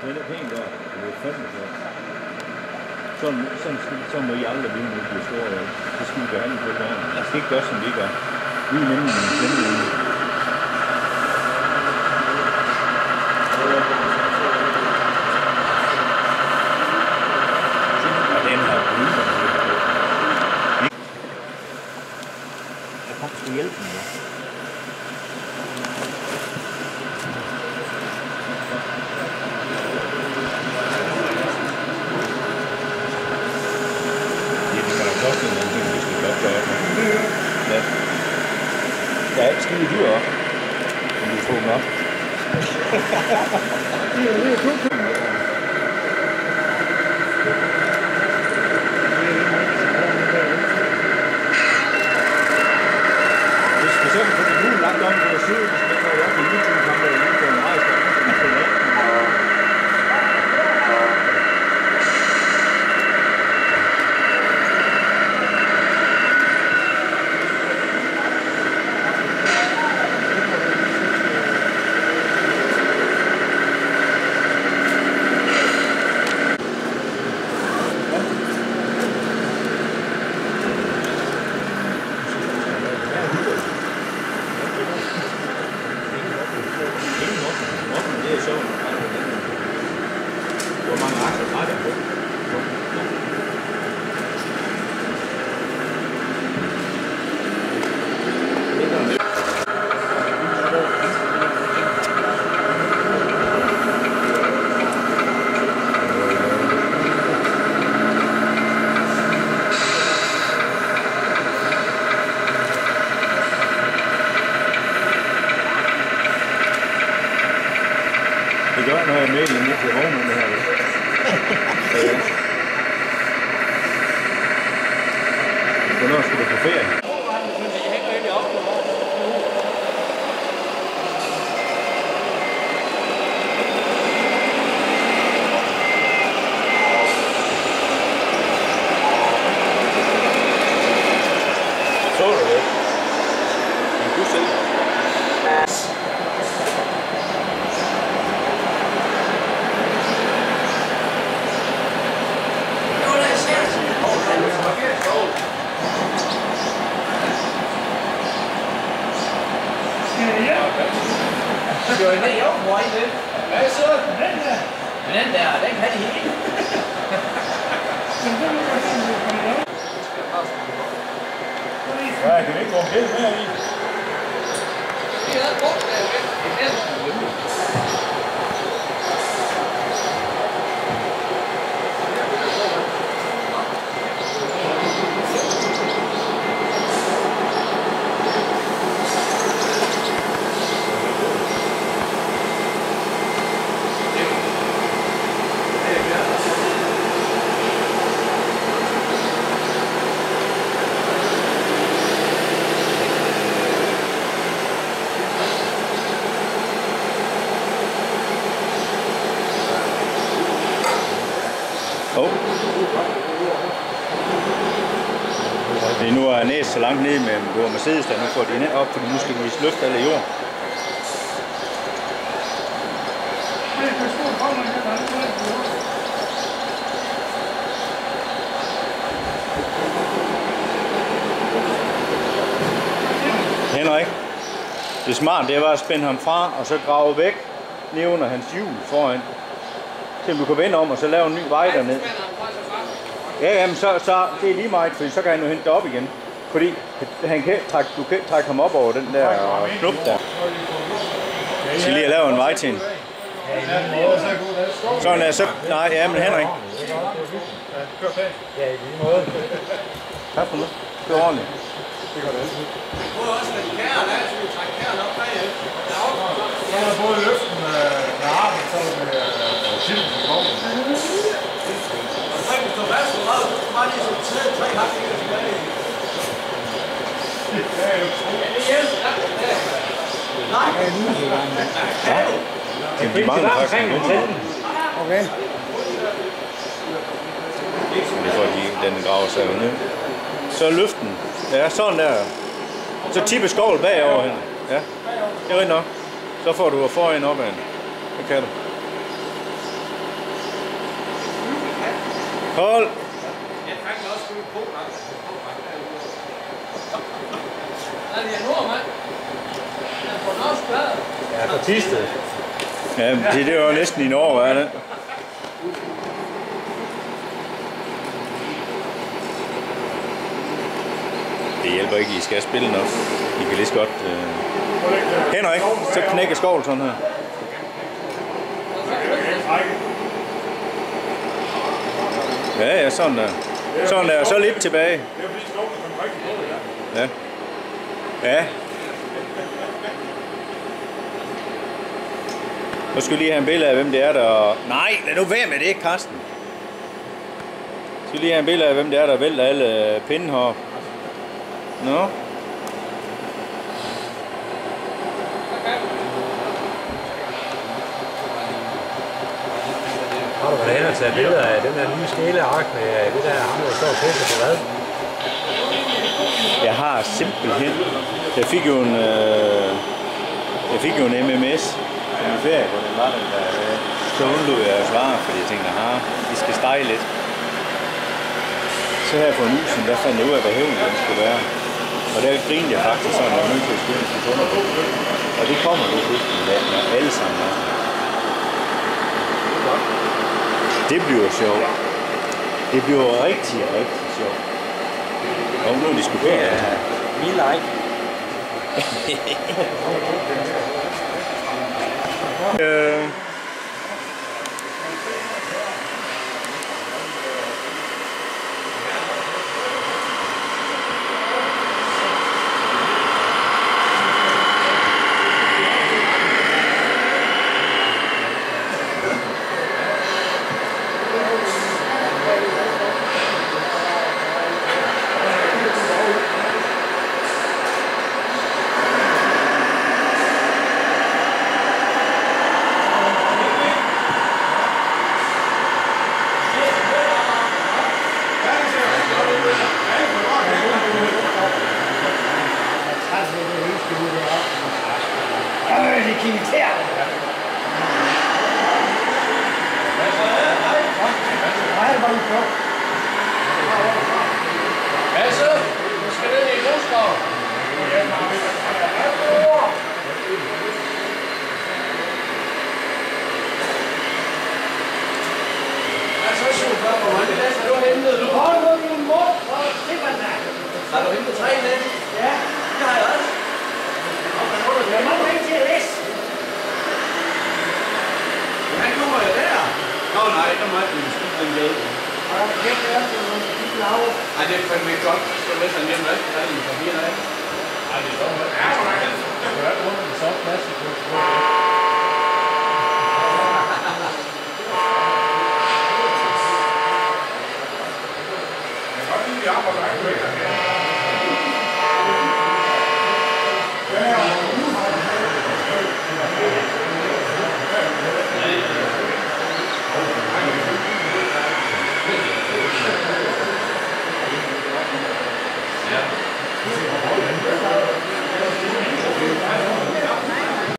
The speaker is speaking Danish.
Det er pænt godt. Det er fandme godt. Så må I aldrig blive med de store. Det skal vi behandle på det. Jeg skal ikke gøre, som vi gør. Vi er nemlig en kæmpe. Hjælpe dem, ja. Det kan da koste nogle ting, hvis det godt gør. Ja. Der er ikke skide dyr op, om du får dem op. Det gør, når jeg er med i den til Roman, det her. Hvornår skal du på ferie? Så du det? En god selv. Rồi det er jo meget det. Hvad så? Den der, den kan de ikke. Ja, kan vi ikke gå helt mere i? Det er godt, det er Det nu er næst så langt ned med du har Mercedes, der nu får de ned op, fordi nu skal vi vise løft alle jord. Henrik, det smarte det var at spænde ham fra og så grave væk ned under hans hjul foran. Så du kan vende om og så lave en ny vej derned. Ja, jamen så det er lige meget, fordi så kan han jo hente det op igen. Fordi han kan du kan trække ham op over den der knop der. Jeg skal lige have lavet en vej til hende. Sådan er så... Nej, ja, men Henrik. Ja, i lige måde. Tak for nu. Det er ordentligt. Det går det altid. Både også med de kære, der skal vi trække kæren op bagefter. Så er der både løften med armen, så er der med kilden på kroppen. Og så kan du være så meget, så bare lige så tæt 3 hak tilbage. Ja, det hjælper. Nej. Jamen, de mangler faktisk en løsning. Okay. Det er fordi, den graver sig ned. Så løften. Ja, sådan der. Så tipper skovl bagover hende. Ja, det er rigtig nok. Så får du foran op ad hende. Det kan du. Hold! Jeg fik også sgu på, nej, det er nordmand. Jeg er på norsk blad. Jeg er fra Tisted. Ja, det er jo næsten i Norge, er det? Det hjælper ikke, I skal spille nok. I kan lige så godt... Henrik, så knækker skovl sådan her. Ja, sådan der. Sådan der, og så lidt tilbage. Det er fordi skovlen kom rigtig på, ja. Ja. Ja. Nu skal vi lige have en billede af, hvem det er, der... Nej, lad nu være med det, Karsten. Nu skal vi lige have en billede af, hvem det er, der vælter alle pinden heroppe. Nå. Har du været hen og taget billeder af den der nye skæleark med det der ham, der står og fæster på hvad? Jeg har simpelthen... Jeg fik jo en MMS på min ferie, hvor den var den der... Så undlod jeg at svare, fordi jeg tænkte, vi skal stege lidt. Så her for en uge siden, der fandt jeg ud af, hvad hævnen den skulle være. Og der grinede jeg faktisk sådan, at jeg var nødt til at skynde sig under på. Og det kommer nu pludselig med alle sammen. Det bliver sjovt. Det bliver rigtig, rigtig sjovt. Og nu diskuterer jeg. Vi like. Basse, du skal ned i Moskov. Så super, hvor mange glas har du hentet? Du har nu min mor og stipperne. Har du hentet 3 glas? Ja, det har jeg også. Jeg må ikke til at læse. Hvad kommer jeg der? Nå nej, der må jeg blive skidt en gade. Ej, det er fandme ikke godt. Så er det hjemme alt, der er en papir af. Ej, det er godt. Ja, hvor er det? Det er rundt med så plads. Jeg kan godt lide, at vi arbejder ikke.